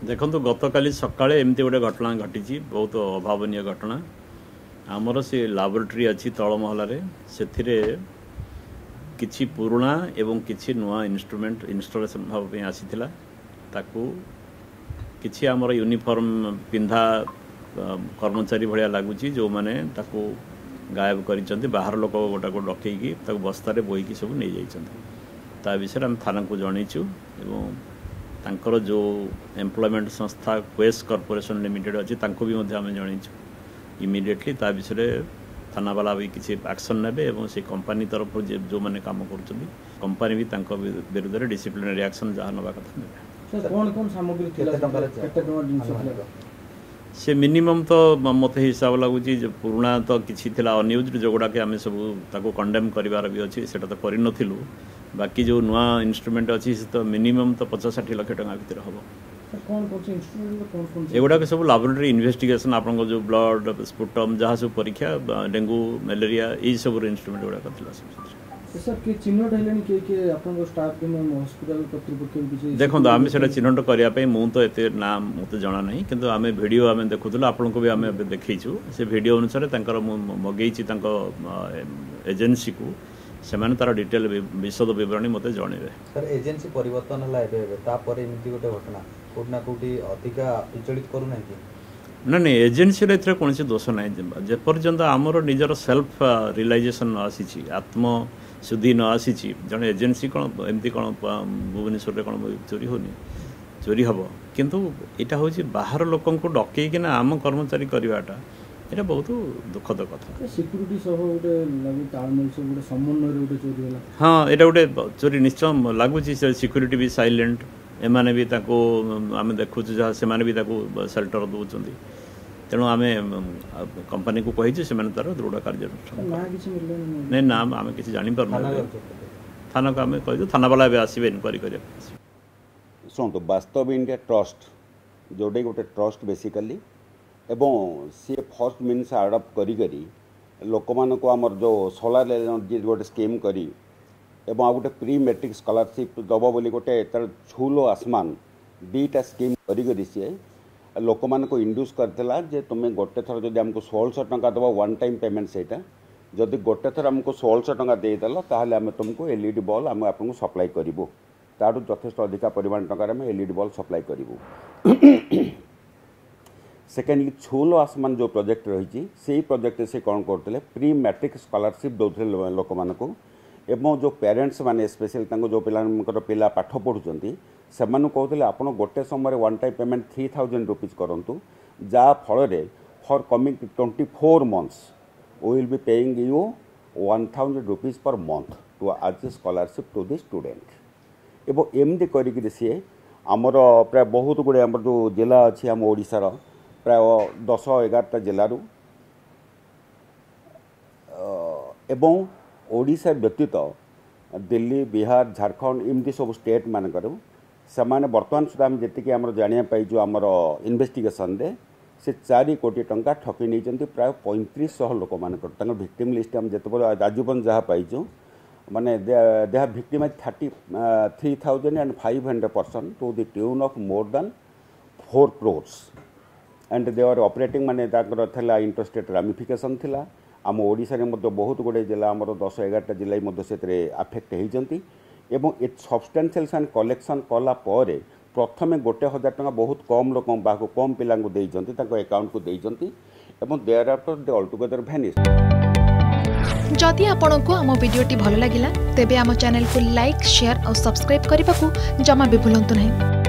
देखो गतकाली सकाळे एमती गोटे घटना घटी बहुत अभावन घटना आमर से लैबोरेटरी अच्छी तल महल से किछि पुराणा एवं किछि नुआ इंस्ट्रूमेंट इनस्टॉलेशन भाव आसीथिला ताकू किछि आमर यूनिफॉर्म पिंधा कर्मचारी भाया लगुच जो मैंने ताकू गायब कर बाहर लोक गोटा को डकईकी बस्तार बोईकी सब नहीं जाता विषय आम थाना को जनईचु एवं तांकर जो एम्प्लॉयमेंट संस्था क्वेस कॉर्पोरेशन लिमिटेड अच्छी भी आम जनईचु इमिडिएटली ता विषय थाना वाला भी किसी एक्शन नेबे एवं से कंपनी तरफ जो मैंने काम कर कंपनी भी विरुद्ध में डिसिप्लिनरी एक्शन जहाँ नवा कथा ने से मिनिमम तो मत हिसाब लगुच पुराणा तो किसी अनयूज जोगुड़ा कि आम सब ताको कंडेम करार भी अच्छी से तो करूँ बाकी जो नुआ इंस्ट्रूमेंट अच्छी तो मिनिमम तो 50-60 लाख टका भर हम एगुड़ाक सब लैबोरेटरी इन्वेस्टिगेशन आप जो ब्लड स्पुटम जहाँ सब परीक्षा डेंगू मलेरिया यही सब इंस्ट्रूमेंट गुड़ाक देखो आम से चिन्हट करने मुझे एत ना मत जना ना कि आम भिडियो आम देखुलु आपन को भी आम देखु से भिडियो अनुसार मगेई एजेंसी को से तार डिटेल विशद विवरणी मत जनइबे सर एजेंसी परिवर्तन है एमती गोटे घटना कोना कोटी अधिका विचलित करू ना नहीं एजेंसी कौन दोष ना जेपर्यंत आमर निजर सेल्फ रियलाइजेशन आसी आत्म शुद्धि न आसी जड़े एजेंसी कौन एमती कौन भुवनेश्वर कौन चोरी होनी चोरी हम किंतु यहाँ हूँ बाहर लोक डकईकिना आम कर्मचारी करवाटा ये बहुत दुखद कथा सिक्यूरिटी हाँ यहाँ गोटे चोरी निश्चय लगुच सिक्यूरिटी भी साइलेंट एमाने भी आम देखु जहाँ से भी सेल्टर दौरान तेणु आम कंपनी को कही से तार दृढ़ कार्य नहीं ना आम किसी जापर थाना को आम कह थाना वाला आसवे इनक्वारी कर शुणु वास्तव इंडिया ट्रस्ट जोटे गोटे ट्रस्ट बेसिकली एवं सी फर्स्ट मीन्स आडप्ट करी लोक मान आमर जो सोलार एनर्जी गोटे स्कीम करी एवं आ गोटे प्री मैट्रिक स्कॉलरशिप दब बोली गोटे तार छूलो आसमान दीटा स्कीम करी सी लोक मान को इंड्यूस करथिला जे तुम्हें गोटे थर जदि हमको 1600 टंका दबा वन टाइम पेमेंट सेटा जदि गोटे थर हमको 1600 टंका देदेल ताहले आम तुमको एलईडी बल्ब आम आपको सप्लाई करूँ ताठू यथेष्ट अधिका परिमाण टंकार आम एलईडी बल्ब सप्लाई करूँ सेकेंडली छूलो आसमान जो प्रोजेक्ट रही से प्रोजेक्ट से कौन करते प्री मैट्रिक स्कॉलरशिप दौते लोक मान को एवं जो पेरेंट्स माने स्पेशल जो पिला पाठ पढ़ुंट से कहते आप गोटे समय वन टाइम पेमेंट 3000 रुपीज करूँ जहाँ फल for coming 24 months we will be paying you 1000 rupees per month to आज स्कॉलरशिप टू द स्टूडेंट एवं एमती कर सी आमर प्राय बहुत गुड़े आम जो जिला अच्छी आम ओडिशार प्राय 10-11टा जिलूर एवं ओडिशा व्यतीत दिल्ली बिहार झारखंड एमती सब स्टेट मानकर से बर्तमान सुधा आम जी आम जाना पाइजु आमर इन्वेस्टिगेशन रे से 4 कोटी टंका ठकी नहीं प्राय 3500 लोक मान भिक्टिम लिस्ट आम जो आजीवन जहाँ पाइजु माने they have victimise 33,500 person to the tune of more than 4 crores and they are operating माने इंटरस्टेट रामिफिकेशन थिला आम ओडिशा रे मध्य बहुत गुड़े जिला आमर 10-11टा जिला से आफेक्ट होती एवं ए सब्सटेंशियल कलेक्शन कला प्रथमे 1000 टंका बहुत कम लोक कम पिला अकाउंट को देइजंती एवं thereafter they all together vanish. जदि आपंक आम भिडी भल लगा तेब आम चैनल को लाइक शेयर और सब्सक्राइब करने को जमा भी भूलु नहीं।